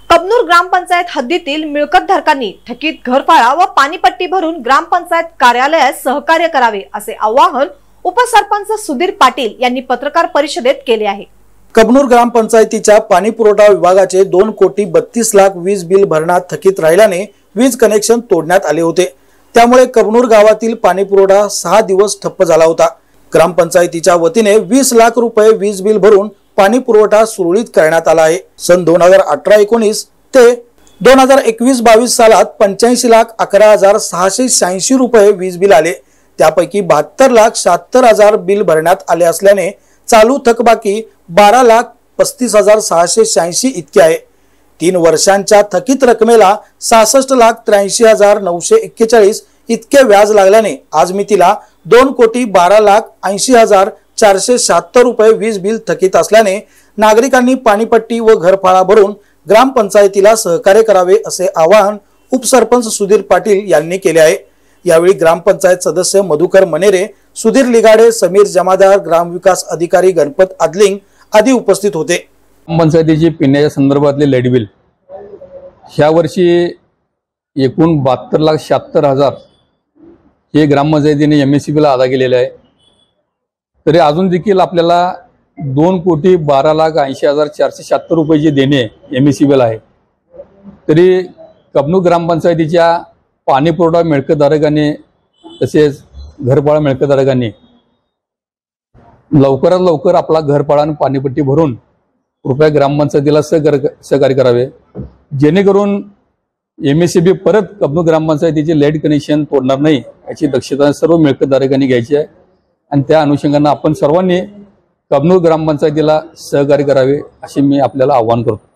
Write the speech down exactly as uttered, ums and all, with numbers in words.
कबनूर ग्रामपंचायत हद्दीतील मिळकतधारकांनी थकीत घरफाळा व पाणीपट्टी भरून ग्रामपंचायत कार्यालयास सहकार्य करावे असे आवाहन उपसरपंच सुधीर पाटील यांनी पत्रकार परिषदेत केले आहे। कबनूर ग्रामपंचायतीच्या पाणी पुरवठा विभागाचे दोन कोटी बत्तीस लाख वीज बिल भरण्यात थकीत राहिल्याने वीज कनेक्शन तोडण्यात आले होते। त्यामुळे कबनूर गावातील पाणी पुरवठा सहा दिवस ठप्प झाला होता। ग्रामपंचायतीच्या वतीने वीस लाख रुपये वीज बिल भरून पाणी पुरवठा सुरळीत करण्यात आला आहे। सन दोन हजार अठरा एकोणीस ते दोन हजार एकवीस बावीस सालात पंच्याऐंशी लाख अकरा हजार सहाशे शहाऐंशी रुपये वीज बिल आले। त्यापैकी बहात्तर लाख शहात्तर हजार बिल भरण्यात आले असल्याने चालू थकबाकी बारा लाख पस्तीस हजार सहाशे शहाऐंशी इतके आहे। तीन वर्षांच्या थकीत रकमेला सहासष्ट लाख त्र्याऐंशी हजार नऊशे एक्केचाळीस इतके व्याज लागल्याने आज मितीला दोन कोटी बारा लाख ऐंशी हजार चारशे शहात्तर रुपये वीज बिल थकीत असल्याने नागरिकांनी पाणीपट्टी व घरफाळा भरून ग्रामपंचायतीला सहकार्य करावे असे आवाहन उपसरपंच सुधीर पाटील यांनी केले आहे। यावेळी ग्रामपंचायत सदस्य मधुकर मनेरे, सुधीर लिगाडे, समीर जमादार, ग्रामविकास अधिकारी गणपत आदलिंग आदी उपस्थित होते। ग्रामपंचायतीची पिण्याच्या संदर्भातले लाईट बिल ह्या वर्षी एकूण बहात्तर लाख शहात्तर हजार हे ग्रामपंचायतीने एम एस सी बीला अदा केलेले आहे। तरी अजून देखील आपल्याला दोन कोटी बारा लाख ऐंशी हजार चारशे शहात्तर रुपये देणे एम एस सी बीला आहे। तरी कबनूर ग्रामपंचायतीच्या पाणी पुरवठा मिळकतधारकांनी तसेच घरफाळा मिळकतधारकांनी लवकरात लवकर आपला घरफाळा आणि पाणीपट्टी भरून कृपया ग्रामपंचायतीला सहकार्य सहकार्य करावे, जेणेकरून एम एस सी बी परत कबनूर ग्रामपंचायतीचे लाईट कनेक्शन तोडणार नाही याची दक्षता सर्व मिळकतधारकांनी घ्यायची आहे। आणि त्या अनुषंगाने आपण सर्वांनी कबनूर ग्रामपंचायतीला सहकार्य करावे असे मी आपल्याला आवाहन करतो।